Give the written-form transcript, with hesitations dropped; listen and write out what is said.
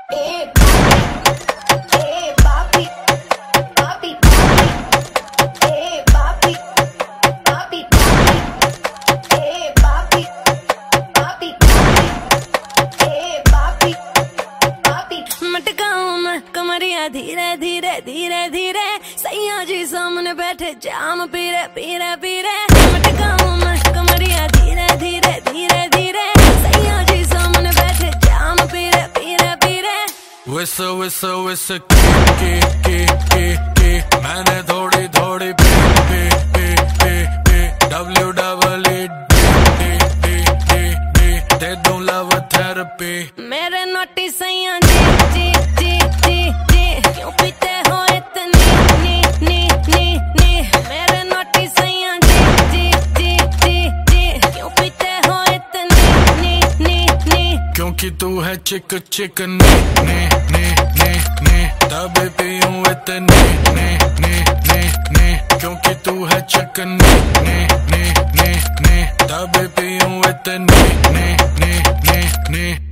धीरे धीरे धीरे धीरे सैया जी सामने बैठे जाम पीरे पीरे पीरे मटकाऊं मैं कमरिया धीरे धीरे धीरे धीरे सैया जी सामने बैठे जाम पीरे पीरे पीरे। Whistle whistle whistle की मैंने थोड़ी थोड़ी पी WEED दे दूं लव थेरेपी। मेरे नोटी सैया जी जी जी जी जी क्यों पीते हो इतनी नी मेरे नोटी सैया जी जी जी जी जी क्यों पीते हो इतनी नी क्योंकि तू है चिक चिक नी तभी पीऊं इतनी नी क्योंकि तू है चिक नी तभी पीऊं इतनी नी